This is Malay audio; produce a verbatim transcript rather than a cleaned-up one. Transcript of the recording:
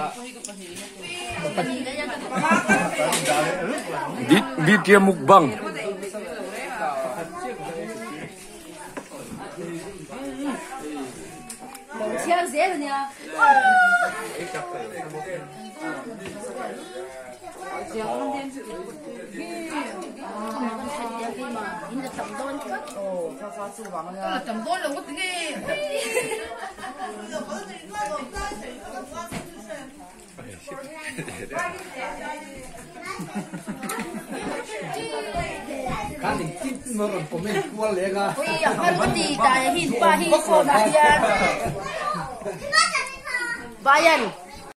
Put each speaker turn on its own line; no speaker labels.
B T M mukbang.
Siang zero nya.
Kan tin meron komen kual lega.
Ui, har pati tayo hin pa hin so na yan. Bayan.